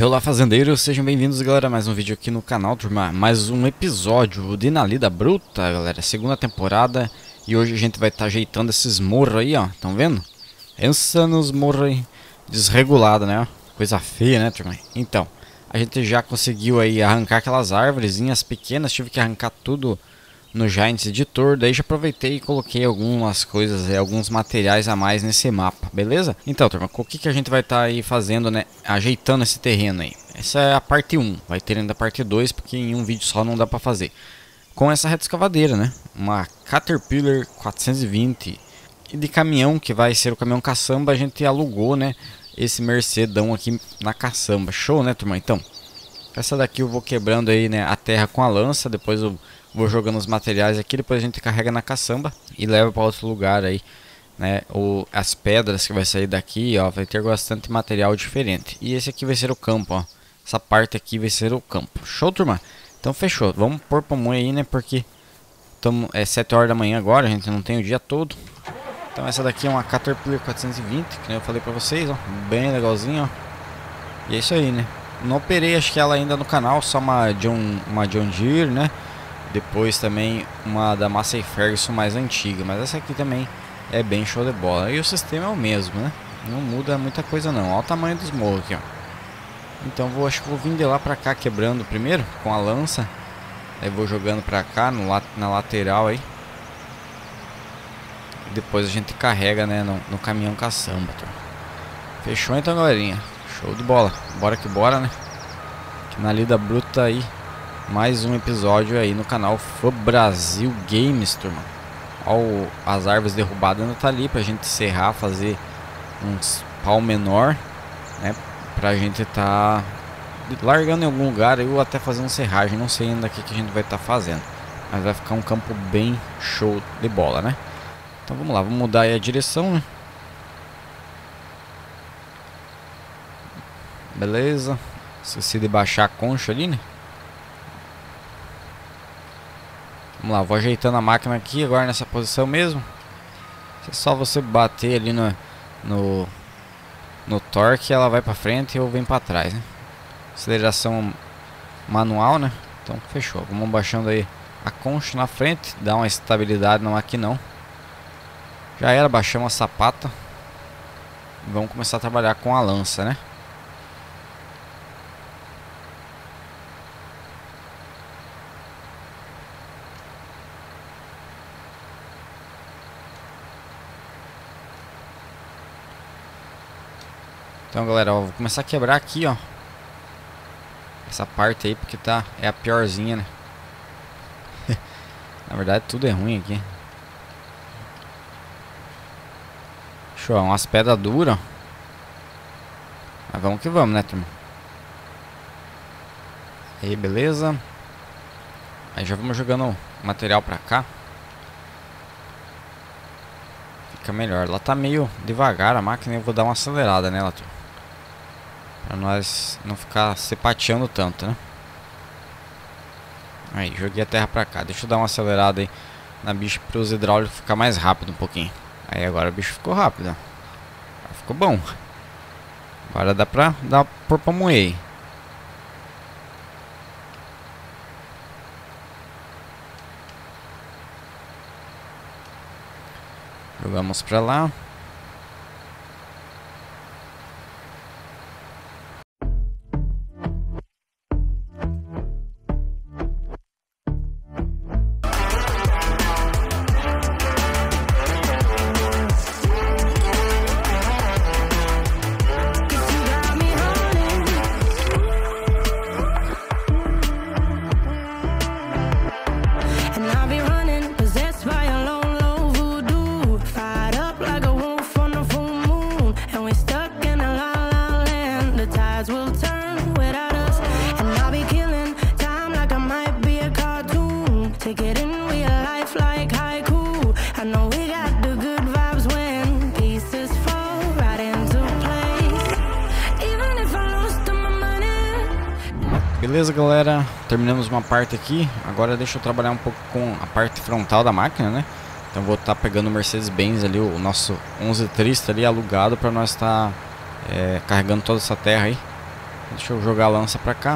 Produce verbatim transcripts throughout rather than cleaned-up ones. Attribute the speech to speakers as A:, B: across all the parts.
A: Olá fazendeiros, sejam bem-vindos galera a mais um vídeo aqui no canal, turma. Mais um episódio de Na Lida Bruta, galera, segunda temporada. E hoje a gente vai estar tá ajeitando esses morros aí, ó, estão vendo? Pensa nos morros aí, desregulado, né? Coisa feia, né, turma? Então, a gente já conseguiu aí arrancar aquelas árvorezinhas pequenas. Tive que arrancar tudo no Giants Editor, daí já aproveitei e coloquei algumas coisas, é, alguns materiais a mais nesse mapa, beleza? Então, turma, o que, que a gente vai estar tá aí fazendo, né? Ajeitando esse terreno aí. Essa é a parte um, vai ter ainda a parte dois, porque em um vídeo só não dá pra fazer. Com essa reta escavadeira, né? Uma Caterpillar quatrocentos e vinte. E de caminhão, que vai ser o caminhão caçamba, a gente alugou, né? Esse Mercedão aqui na caçamba. Show, né, turma? Então, essa daqui eu vou quebrando aí, né, a terra com a lança, depois eu vou jogando os materiais aqui, depois a gente carrega na caçamba e leva para outro lugar aí, né? O, as pedras que vai sair daqui, ó, vai ter bastante material diferente. E esse aqui vai ser o campo, ó. Essa parte aqui vai ser o campo. Show, turma? Então fechou. Vamos pôr pra moer aí, né? Porque tamo, é sete horas da manhã agora, a gente não tem o dia todo. Então essa daqui é uma Caterpillar quatrocentos e vinte, que nem eu falei pra vocês, ó. Bem legalzinho, ó. E é isso aí, né? Não operei, acho que ela ainda no canal, só uma John, uma John Deere, né? Depois também uma da Massey Ferguson mais antiga, mas essa aqui também é bem show de bola. E o sistema é o mesmo, né? Não muda muita coisa não. Olha o tamanho dos morros aqui, ó. Então vou, acho que vou vir de lá pra cá quebrando primeiro com a lança. Aí vou jogando pra cá no, na lateral aí. E depois a gente carrega, né, no, no caminhão caçamba. Tá? Fechou então, galerinha. Show de bola. Bora que bora, né? Que Na Lida Bruta aí. Mais um episódio aí no canal Fã Brasil Games, turma. Ó, as árvores derrubadas ainda tá ali pra gente serrar, fazer uns pau menor, né? Pra gente tá largando em algum lugar ou até fazendo serragem. Não sei ainda o que, que a gente vai estar tá fazendo, mas vai ficar um campo bem show de bola, né? Então vamos lá, vamos mudar aí a direção, né? Beleza. Esqueci de baixar a concha ali, né? Vamos lá, vou ajeitando a máquina aqui agora nessa posição mesmo. É só você bater ali no, no, no torque, ela vai pra frente ou vem pra trás, né? Aceleração manual, né? Então fechou. Vamos baixando aí a concha na frente, dá uma estabilidade na maquinão. Já era, baixamos a sapata. E vamos começar a trabalhar com a lança, né? Então galera, ó, vou começar a quebrar aqui, ó. Essa parte aí, porque tá, é a piorzinha, né? Na verdade tudo é ruim aqui. Show, umas pedras duras. Mas vamos que vamos, né, turma? Aí, beleza. Aí já vamos jogando material pra cá. Fica melhor. Lá tá meio devagar a máquina, eu vou dar uma acelerada nela, turma. Pra nós não ficar se pateando tanto, né? Aí, joguei a terra pra cá. Deixa eu dar uma acelerada aí na bicha para os hidráulicos ficar mais rápido um pouquinho. Aí agora o bicho ficou rápido, ó. Ficou bom. Agora dá pra dar por pra moer. Jogamos pra lá. Beleza, galera, terminamos uma parte aqui. Agora deixa eu trabalhar um pouco com a parte frontal da máquina, né? Então vou estar tá pegando o Mercedes-Benz ali, o nosso onze trinta ali alugado para nós estar tá, é, carregando toda essa terra aí. Deixa eu jogar a lança pra cá.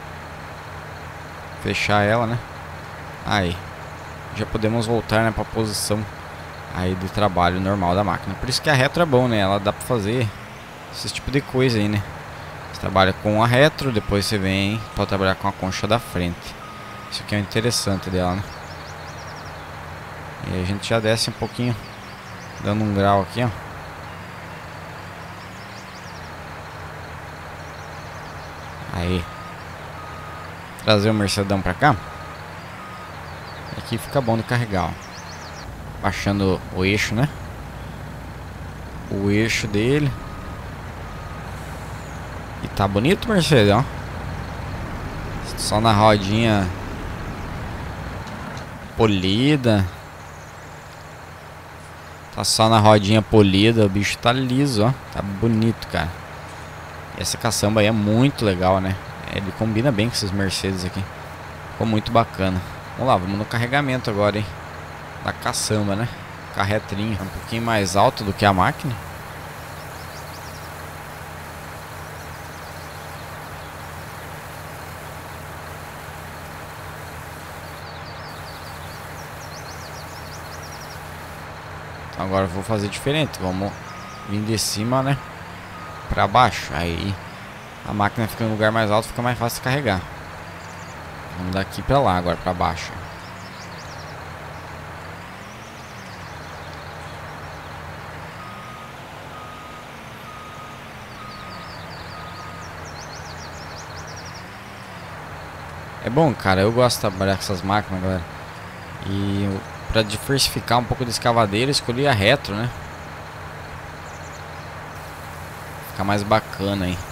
A: Fechar ela, né? Aí. Já podemos voltar, né, pra posição aí de trabalho normal da máquina. Por isso que a retro é bom, né? Ela dá pra fazer esse tipo de coisa aí, né? Você trabalha com a retro, depois você vem pra trabalhar com a concha da frente. Isso aqui é o interessante dela, né? E aí a gente já desce um pouquinho, dando um grau aqui, ó. Aí. Trazer o Mercedão pra cá. Aqui fica bom de carregar, ó. Baixando o eixo, né? O eixo dele. E tá bonito, Mercedes, ó. Só na rodinha polida. Tá só na rodinha polida. O bicho tá liso, ó. Tá bonito, cara. E essa caçamba aí é muito legal, né? Ele combina bem com esses Mercedes aqui. Ficou muito bacana. Vamos lá, vamos no carregamento agora, hein? Da caçamba, né? Carretrinho. Um pouquinho mais alto do que a máquina. Então agora eu vou fazer diferente. Vamos vir de cima, né? Pra baixo. Aí a máquina fica no lugar mais alto, fica mais fácil de carregar. Vamos daqui pra lá, agora pra baixo. É bom, cara, eu gosto de trabalhar com essas máquinas, galera. E eu, pra diversificar um pouco de escavadeira, eu escolhi a retro, né? Fica mais bacana aí.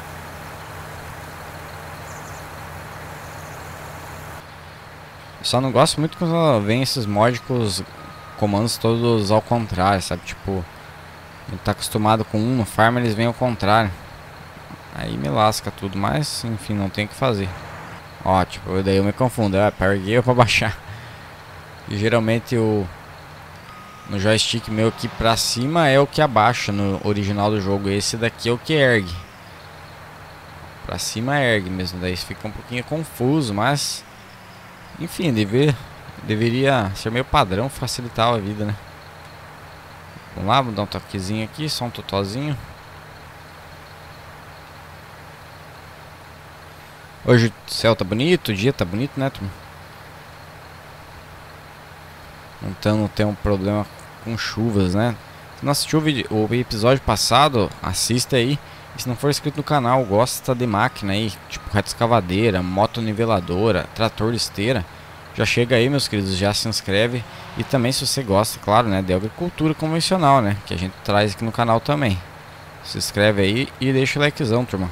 A: Só não gosto muito quando vem esses mods com os comandos todos ao contrário, sabe? Tipo, a gente tá acostumado com um no farm, eles vêm ao contrário. Aí me lasca tudo, mas enfim, não tem o que fazer. Ó, tipo, daí eu me confundo, é pra erguer ou pra baixar. E geralmente o no joystick meu aqui pra cima é o que abaixa no original do jogo. Esse daqui é o que ergue. Pra cima ergue mesmo, daí fica um pouquinho confuso, mas enfim, deve, deveria ser meio padrão, facilitar a vida, né? Vamos lá, vou dar um toquezinho aqui, só um totozinho. Hoje o céu tá bonito, o dia tá bonito, né, turma? Então não tem um problema com chuvas, né? Se não assistiu o episódio passado, assista aí. E se não for inscrito no canal, gosta de máquina aí, tipo reto escavadeira, moto niveladora, trator de esteira, já chega aí, meus queridos, já se inscreve. E também se você gosta, claro, né, de agricultura convencional, né, que a gente traz aqui no canal também. Se inscreve aí e deixa o likezão, turma.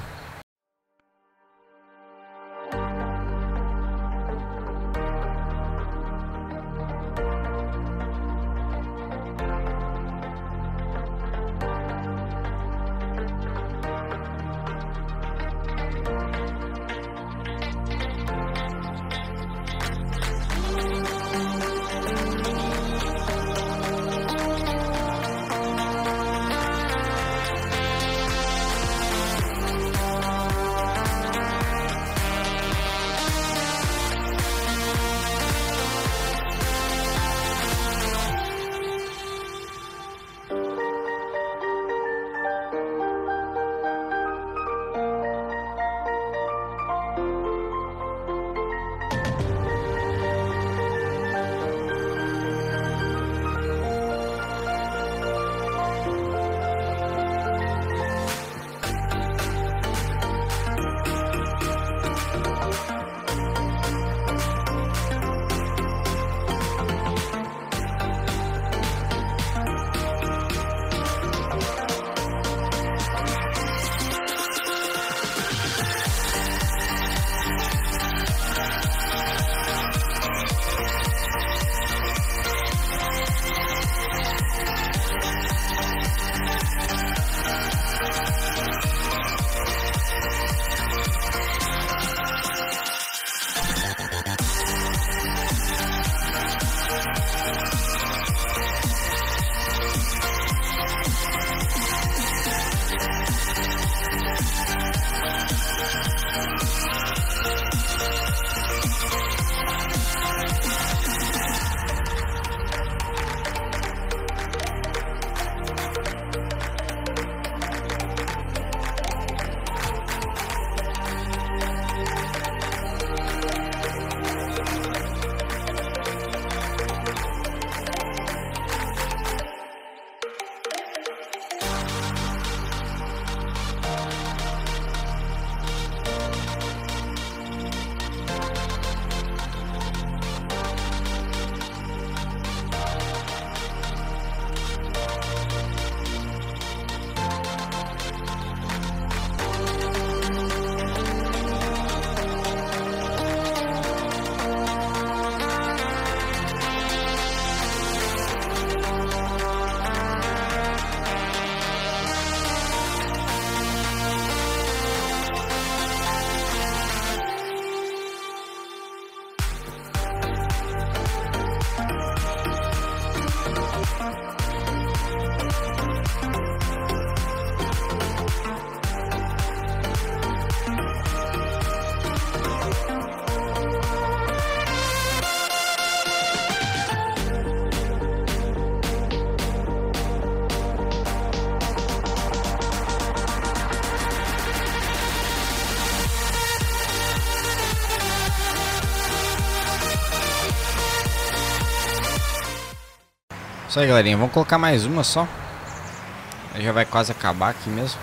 A: Isso aí, galerinha. Vamos colocar mais uma só. Aí já vai quase acabar aqui mesmo.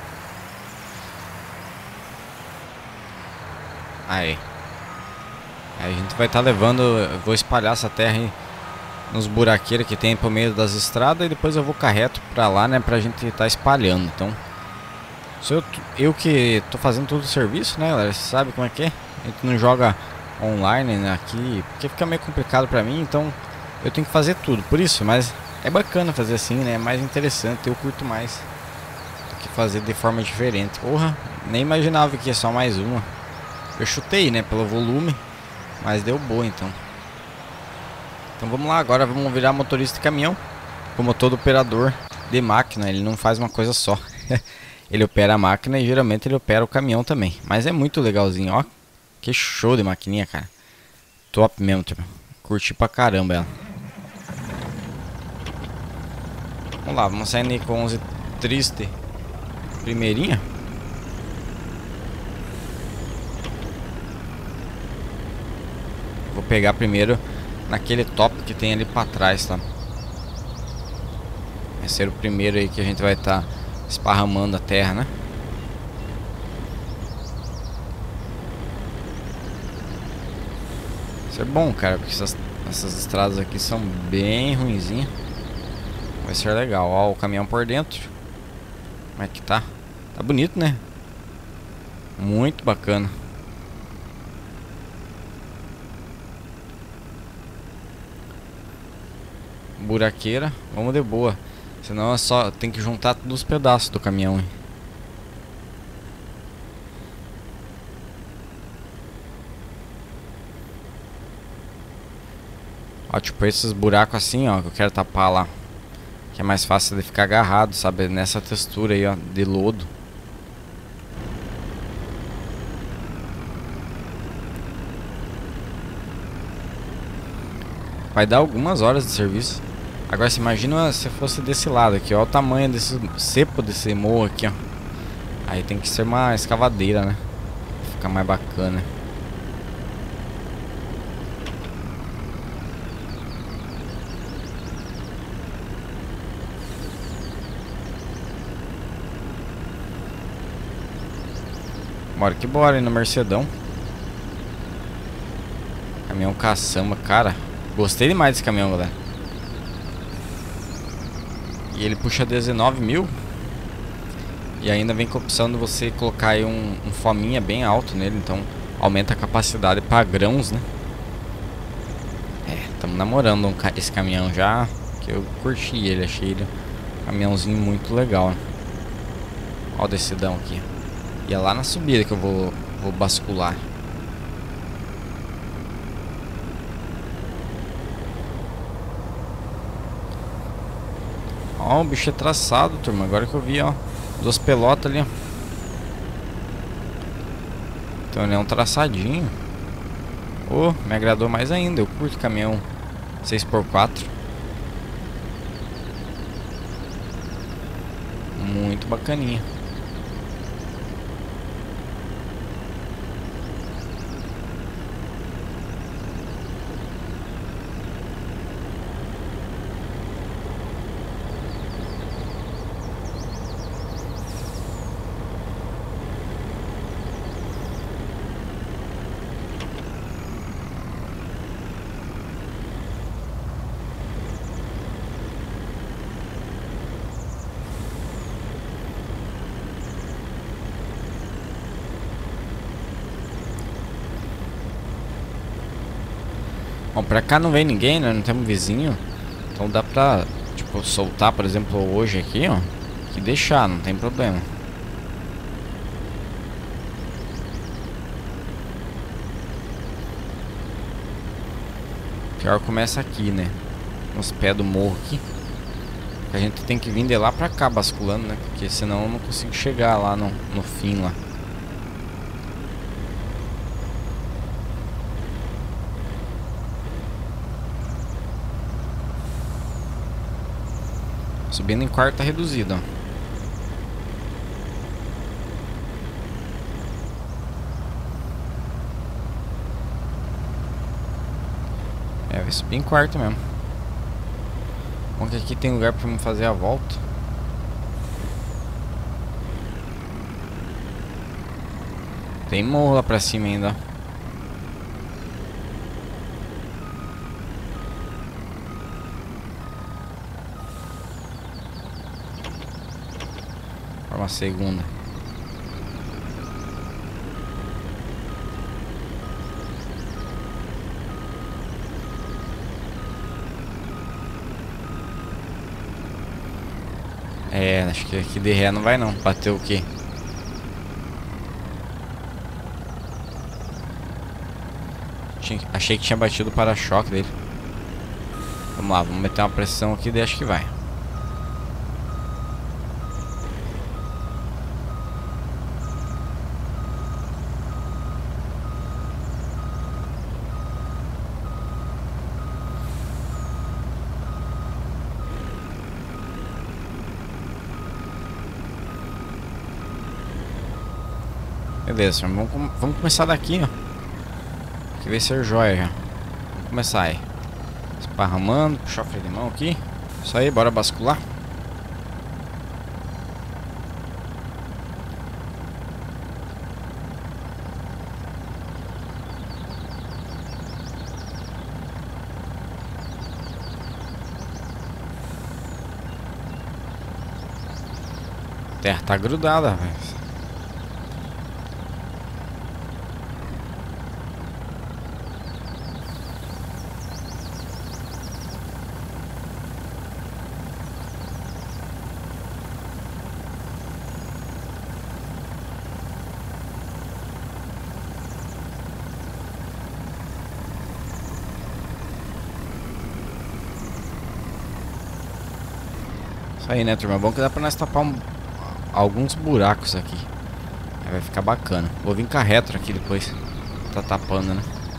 A: Aí. Aí a gente vai estar tá levando. Eu vou espalhar essa terra aí nos buraqueiros que tem pro meio das estradas. E depois eu vou carreto pra lá, né? Pra gente estar tá espalhando. Então, sou eu, eu que tô fazendo todo o serviço, né, galera? Você sabe como é que é? A gente não joga online, né, aqui, porque fica meio complicado pra mim. Então eu tenho que fazer tudo, por isso. Mas é bacana fazer assim, né? É mais interessante, eu curto mais do que fazer de forma diferente. Porra, nem imaginava que ia só mais uma. Eu chutei, né, pelo volume, mas deu boa então. Então vamos lá, agora vamos virar motorista de caminhão. Como todo operador de máquina, ele não faz uma coisa só. Ele opera a máquina e geralmente ele opera o caminhão também. Mas é muito legalzinho, ó. Que show de maquininha, cara. Top mesmo, tipo. Curti pra caramba ela. Vamos lá, vamos saindo aí com onze triste. Primeirinha. Vou pegar primeiro naquele top que tem ali pra trás, tá? Vai ser o primeiro aí que a gente vai estar tá esparramando a terra, né? Isso é bom, cara, porque essas, essas estradas aqui são bem ruinzinhas. Vai ser legal. Ó, o caminhão por dentro. Como é que tá? Tá bonito, né? Muito bacana. Buraqueira. Vamos de boa. Senão é só... tem que juntar todos os pedaços do caminhão, hein? Ó, tipo esses buracos assim, ó, que eu quero tapar lá. Que é mais fácil de ficar agarrado, sabe? Nessa textura aí, ó, de lodo. Vai dar algumas horas de serviço. Agora, se imagina se fosse desse lado aqui, ó, o tamanho desse cepo desse morro aqui, ó. Aí tem que ser uma escavadeira, né? Fica mais bacana. Bora que bora, hein, no Mercedão. Caminhão caçamba, cara. Gostei demais desse caminhão, galera. E ele puxa dezenove mil. E ainda vem com a opção de você colocar aí um, um fominha bem alto nele. Então aumenta a capacidade para grãos, né? É, estamos namorando um, esse caminhão já. Que eu curti ele, achei ele um caminhãozinho muito legal, né? Ó o decidão aqui. E é lá na subida que eu vou, vou bascular. Ó, o bicho é traçado, turma. Agora que eu vi, ó. Duas pelotas ali, ó. Então ele é um traçadinho. Oh, me agradou mais ainda. Eu curto caminhão seis por quatro. Muito bacaninha. Bom, pra cá não vem ninguém, né? Não temos vizinho. Então dá pra, tipo, soltar, por exemplo, hoje aqui, ó. E deixar, não tem problema. Pior começa aqui, né? Nos pés do morro aqui. A gente tem que vir de lá pra cá basculando, né? Porque senão eu não consigo chegar lá no, no fim lá. Subindo em quarto tá reduzido, ó. É, vai subir em quarto mesmo. Bom que aqui tem lugar pra me fazer a volta. Tem morro lá pra cima ainda. Para uma segunda. É, acho que aqui de ré não vai não. Bateu o quê? Achei que tinha batido o para-choque dele. Vamos lá, vamos meter uma pressão aqui e acho que vai. Beleza, vamos, vamos começar daqui, ó. Que vai ser joia já. Vamos começar aí. Esparramando, puxar o freio de mão aqui. Isso aí, bora bascular. A terra tá grudada, velho. Isso aí, né, turma? Bom que dá pra nós tapar um, alguns buracos aqui. Aí vai ficar bacana. Vou vir com a retro aqui depois. Tá tapando, né?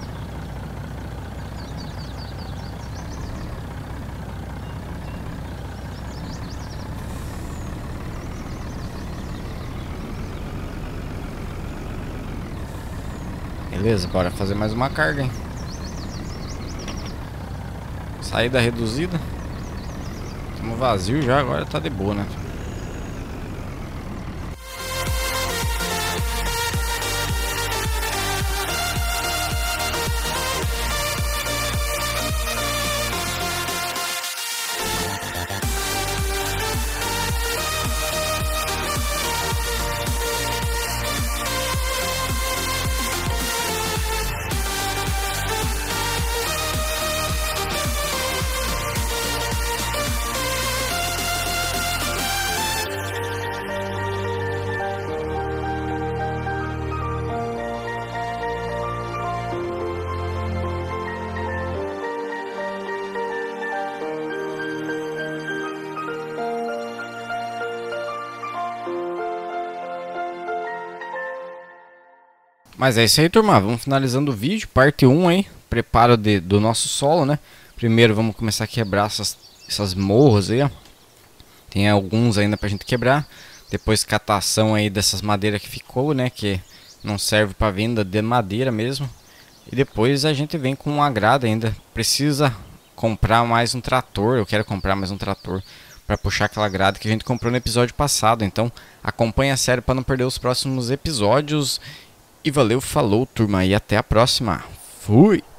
A: Beleza, bora fazer mais uma carga, hein? Saída reduzida. Estamos vazio já, agora tá de boa, né? Mas é isso aí, turma. Vamos finalizando o vídeo. Parte um aí. Preparo de, do nosso solo, né? Primeiro vamos começar a quebrar essas, essas morros aí, ó. Tem alguns ainda pra gente quebrar. Depois catação aí dessas madeiras que ficou, né? Que não serve pra venda de madeira mesmo. E depois a gente vem com uma grada ainda. Precisa comprar mais um trator. Eu quero comprar mais um trator para puxar aquela grade que a gente comprou no episódio passado. Então acompanha a série para não perder os próximos episódios. E valeu, falou, turma, e até a próxima. Fui!